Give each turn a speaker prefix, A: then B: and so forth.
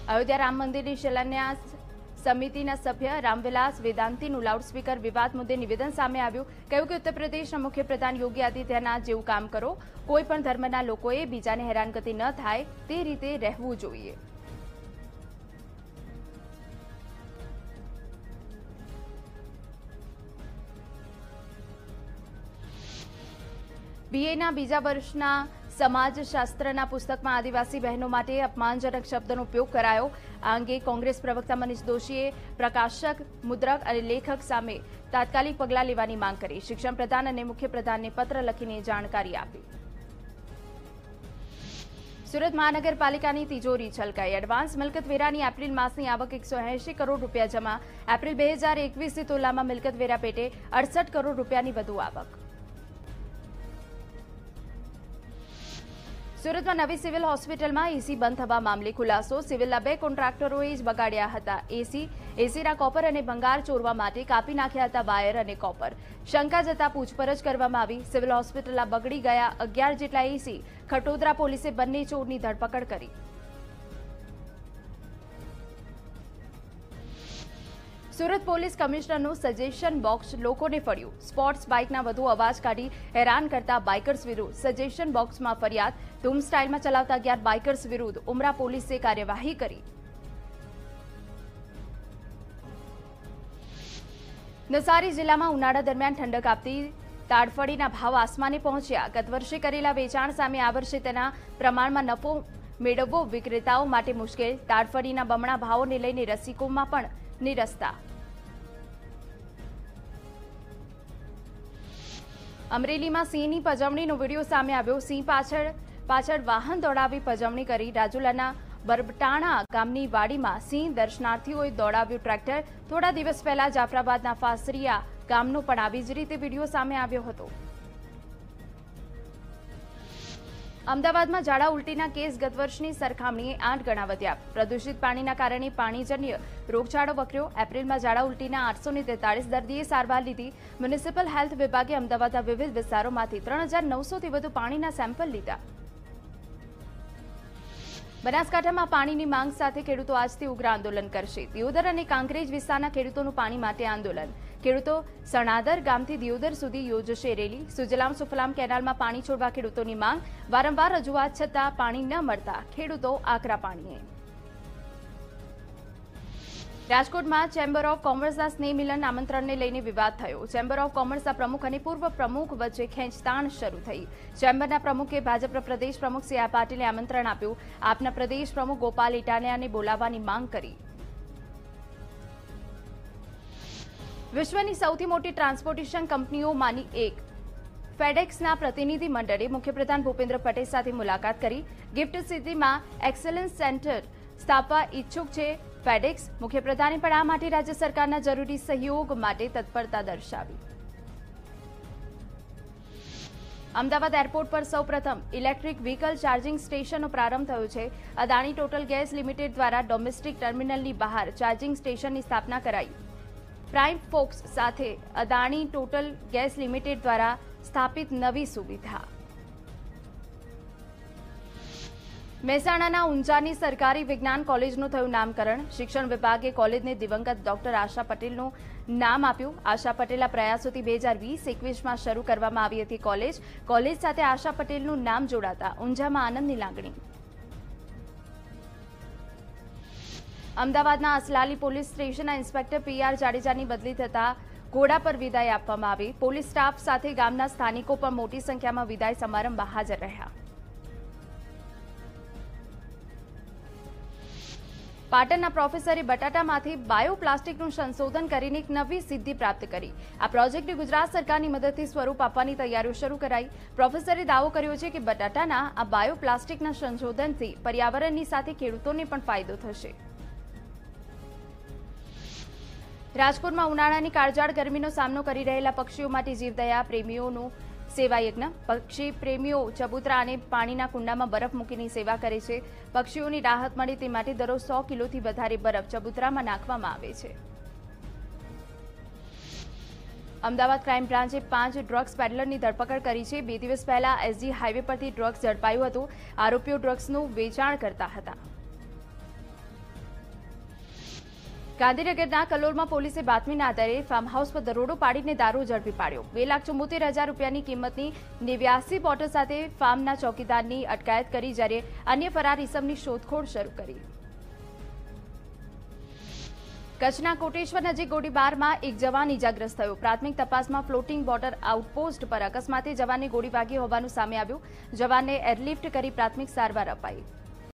A: અયોધ્યા રામ મંદિરની શિલાન્યાસ સમિતિના સભ્ય રામવિલાસ વેદાંતીનું લાઉડસ્પીકર વિવાદ મુદ્દે નિવેદન સામે આવ્યું. કહ્યું કે ઉત્તર પ્રદેશના મુખ્યપ્રધાન યોગી આદિત્યનાથ જેવું કામ કરો. કોઈ પણ ધર્મના લોકોએ બીજાને હેરાનગતિ ન થાય તે રીતે રહેવું જોઈએ. બીએના બીજા વર્ષના સમાજશાસ્ત્રના પુસ્તકમાં આદિવાસી બહેનો માટે અપમાનજનક શબ્દનો ઉપયોગ કરાયો. આ અંગે કોંગ્રેસ પ્રવક્તા મનીષ દોશીએ પ્રકાશક, મુદ્રક અને લેખક સામે તાત્કાલિક પગલાં લેવાની માંગ કરી. શિક્ષણ પ્રધાન અને મુખ્યપ્રધાનને પત્ર લખીને જાણકારી આપી. સુરત મહાનગરપાલિકાની તિજોરી છલકાઈ. એડવાન્સ મિલકતવેરાની એપ્રિલ માસની આવક 180 કરોડ રૂપિયા જમા. એપ્રિલ 2021 તુલનામાં મિલકતવેરા પેટે 68 કરોડ રૂપિયાની વધુ આવક. સુરતમાં નવી સિવિલ હોસ્પિટલમાં એસી બંધ થવા મામલે ખુલાસો. સિવિલના 2 કોન્ટ્રાક્ટરોએ જ બગાડ્યા હતા એસીના કોપર અને ભંગાર ચોરવા માટે કાપી નાખ્યા હતા વાયર અને કોપર. શંકા જતા પૂછપરછ કરવામાં આવી. સિવિલ હોસ્પિટલના બગડી ગયા 11 જેટલા એસી. ખટોદરા પોલીસે બંને ચોરની ધરપકડ કરી. સુરત પોલીસ કમિશનરનું સજેશન બોક્સ લોકોને ફળ્યું. સ્પોર્ટ્સ બાઇકના વધુ અવાજ કાઢી હેરાન કરતા બાઇકર્સ વિરુદ્ધ સજેશન બોક્સમાં ફરિયાદ. ધૂમ સ્ટાઇલમાં ચલાવતા 11 બાઇકર્સ વિરુદ્ધ ઉમરા પોલીસે કાર્યવાહી કરી. નવસારી જિલ્લામાં ઉનાળા દરમિયાન ઠંડક આપતી તાડફળીના ભાવ આસમાને પહોંચ્યા. ગત વર્ષે કરેલા વેચાણ સામે આ વર્ષે તેના પ્રમાણમાં નફો મેળવવો વિક્રેતાઓ માટે મુશ્કેલ. તાડફળીના બમણા ભાવોને લઈને રસિકોમાં પણ નિરસ્તા. અમરેલીમાં સિંહની પજવણીનો વિડીયો સામે આવ્યો. સિંહ પાછળ વાહન દોડાવી પજવણી કરી. રાજુલાના બરબટાણા ગામની વાડીમાં સિંહ દર્શનાર્થીઓએ દોડાવ્યું ટ્રેક્ટર. થોડા દિવસ પહેલા જાફરાબાદના ફાસરિયા ગામનો પણ આવી જ રીતે વિડીયો સામે આવ્યો હતો. અમદાવાદમાં ઝાડા ઉલટીના કેસ ગત વર્ષની સરખામણીએ 8 ગણા વધ્યા. પ્રદૂષિત પાણીના કારણે પાણીજન્ય રોગચાળો વકર્યો. એપ્રિલમાં ઝાડા ઉલટીના 843 દર્દીએ સારવાર લીધી. મ્યુનિસિપલ હેલ્થ વિભાગે અમદાવાદના વિવિધ વિસ્તારોમાંથી 3900 થી વધુ પાણીના સેમ્પલ લીધા. બનાસકાંઠામાં પાણીની માંગ સાથે ખેડૂતો આજથી ઉગ્ર આંદોલન કરશે. દિયોદર અને કાંકરેજ વિસ્તારના ખેડૂતોનું પાણી માટે આંદોલન. ખેડૂતો સણાદર ગામથી દિયોદર સુધી યોજશે રેલી. સુજલામ સુફલામ કેનાલમાં પાણી છોડવા ખેડૂતોની માંગ. વારંવાર રજૂઆત છતાં પાણી ન મળતા ખેડૂતો આકરા પાણીએ. રાજકોટમાં ચેમ્બર ઓફ કોમર્સના સ્નેહ મિલન આમંત્રણને લઈને વિવાદ થયો. ચેમ્બર ઓફ કોમર્સના પ્રમુખ અને પૂર્વ પ્રમુખ વચ્ચે ખેંચતાણ શરૂ થઈ. ચેમ્બરના પ્રમુખે ભાજપના પ્રદેશ પ્રમુખ સી.આર. પાટીલે આમંત્રણ આપ્યું. આપના પ્રદેશ પ્રમુખ ગોપાલ ઇટાલિયાને બોલાવવાની માંગ કરી. વિશ્વની સૌથી મોટી ટ્રાન્સપોર્ટેશન કંપનીઓમાંની એક ફેડેક્સના પ્રતિનિધિ મંડળે મુખ્યપ્રધાન ભૂપેન્દ્ર પટેલ સાથે મુલાકાત કરી. ગિફ્ટ સિટીમાં એક્સેલન્સ સેન્ટર સ્થાપવા ઈચ્છુક છે ફેડેક્સ. મુખ્યપ્રધાને પણ આ માટે રાજ્ય સરકારના જરૂરી સહયોગ માટે તત્પરતા દર્શાવી. અમદાવાદ એરપોર્ટ પર સૌપ્રથમ ઇલેક્ટ્રિક વ્હીકલ ચાર્જિંગ સ્ટેશનનો પ્રારંભ થયો છે. અદાણી ટોટલ ગેસ લિમિટેડ દ્વારા ડોમેસ્ટિક ટર્મિનલની બહાર ચાર્જિંગ સ્ટેશનની સ્થાપના કરાઈ. પ્રાઇમ ફોક્સ સાથે અદાણી ટોટલ ગેસ લિમિટેડ દ્વારા સ્થાપિત નવી સુવિધા. મહેસાણાના ઊંઝાની સરકારી વિજ્ઞાન કોલેજનું થયું નામકરણ. શિક્ષણ વિભાગે કોલેજને દિવંગત ડોક્ટર આશા પટેલનું નામ આપ્યું. આશા પટેલના પ્રયાસોથી 2020-21માં શરૂ કરવામાં આવી હતી કોલેજ સાથે આશા પટેલનું નામ જોડાતા ઊંઝામાં આનંદની લાગણી. અમદાવાદના અસલાલી પોલીસ સ્ટેશનના ઇન્સ્પેક્ટર પી.આર. જાડેજાની બદલી થતા ઘોડા પર વિદાય આપવામાં આવી. પોલીસ સ્ટાફ સાથે ગામના સ્થાનિકો પણ મોટી સંખ્યામાં વિદાય સમારંભમાં હાજર રહ્યા. પાટણના પ્રોફેસરે બટાટામાંથી બાયોપ્લાસ્ટિકનું સંશોધન કરીને એક નવી સિદ્ધિ પ્રાપ્ત કરી. આ પ્રોજેક્ટને ગુજરાત સરકારની મદદથી સ્વરૂપ આપવાની તૈયારીઓ શરૂ કરાઈ. પ્રોફેસરે દાવો કર્યો છે કે બટાટાના આ બાયોપ્લાસ્ટિકના સંશોધનથી પર્યાવરણની સાથે ખેડૂતોને પણ ફાયદો થશે. રાજકોટમાં ઉનાળાની કાળઝાળ ગરમીનો સામનો કરી રહેલા પક્ષીઓ માટે જીવદયા પ્રેમીઓનું સેવાયજ્ઞ. પક્ષી પ્રેમીઓ ચબૂતરા અને પાણીના કુંડામાં બરફ મૂકીને સેવા કરે છે. પક્ષીઓની રાહત મળે તે માટે દરરોજ 100 કિલોથી વધારે બરફ ચબૂતરામાં નાખવામાં આવે છે. અમદાવાદ ક્રાઇમ બ્રાન્ચે 5 ડ્રગ્સ પેડલરની ધરપકડ કરી છે. 2 દિવસ પહેલા એસજી હાઈવે પરથી ડ્રગ્સ ઝડપાયું હતું. આરોપીઓ ડ્રગ્સનું વેચાણ કરતા હતા. ગાંધીનગરના કલોલમાં પોલીસે બાતમીના આધારે ફાર્મ હાઉસ પર દરોડો પાડીને દારૂ ઝડપી પાડ્યો। 2,74,000 રૂપિયાની કિંમતની 89 બોટલ સાથે ફાર્મના ચોકીદારની અટકાયત કરી, જ્યારે અન્ય ફરાર ઇસમની શોધખોળ શરૂ કરી। કચ્છના કોટેશ્વર નજીક ગોળીબારમાં એક જવાન ઇજાગ્રસ્ત થયો। પ્રાથમિક તપાસમાં ફ્લોટિંગ બોર્ડર આઉટપોસ્ટ પર અકસ્માતે જવાનને ગોળી વાગી હોવાનું સામે આવ્યું। જવાનને એરલિફ્ટ કરી પ્રાથમિક સારવાર અપાઈ।